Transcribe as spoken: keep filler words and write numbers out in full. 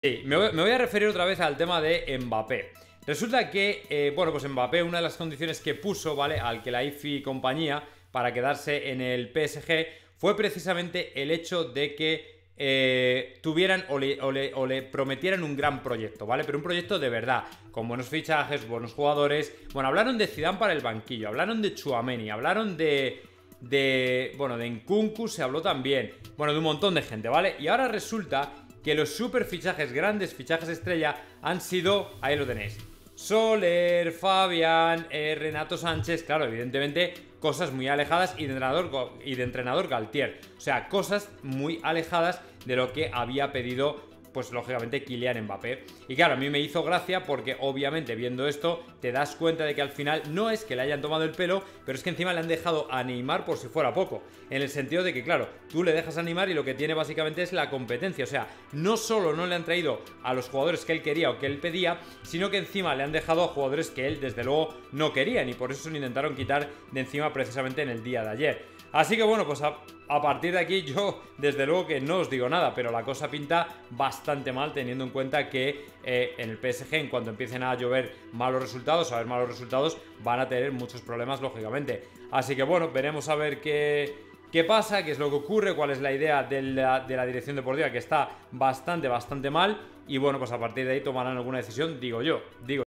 Sí, me voy, me voy a referir otra vez al tema de Mbappé. Resulta que, eh, bueno, pues Mbappé, una de las condiciones que puso, ¿vale?, al que la I F I y compañía para quedarse en el P S G fue precisamente el hecho de que eh, tuvieran o le, o, le, o le prometieran un gran proyecto, ¿vale? Pero un proyecto de verdad, con buenos fichajes, buenos jugadores. Bueno, hablaron de Zidane para el banquillo, hablaron de Tchouaméni, hablaron de... de bueno, de Nkunku se habló también, bueno, de un montón de gente, ¿vale? Y ahora resulta que los super fichajes, grandes fichajes estrella han sido, ahí lo tenéis, Soler, Fabián, eh, Renato Sánchez, claro, evidentemente cosas muy alejadas, y de entrenador, y de entrenador Galtier, o sea, cosas muy alejadas de lo que había pedido, pues lógicamente, Kylian Mbappé. Y claro, a mí me hizo gracia porque obviamente viendo esto te das cuenta de que al final no es que le hayan tomado el pelo, pero es que encima le han dejado a Neymar por si fuera poco, en el sentido de que, claro, tú le dejas a Neymar y lo que tiene básicamente es la competencia. O sea, no solo no le han traído a los jugadores que él quería o que él pedía, sino que encima le han dejado a jugadores que él desde luego no quería, y por eso se lo intentaron quitar de encima precisamente en el día de ayer. Así que bueno, pues a, a partir de aquí yo desde luego que no os digo nada, pero la cosa pinta bastante mal, teniendo en cuenta que eh, en el P S G, en cuanto empiecen a llover malos resultados, a ver malos resultados, van a tener muchos problemas, lógicamente. Así que bueno, veremos a ver qué, qué pasa, qué es lo que ocurre, cuál es la idea de la, de la dirección deportiva, que está bastante, bastante mal. Y bueno, pues a partir de ahí tomarán alguna decisión, digo yo, digo yo.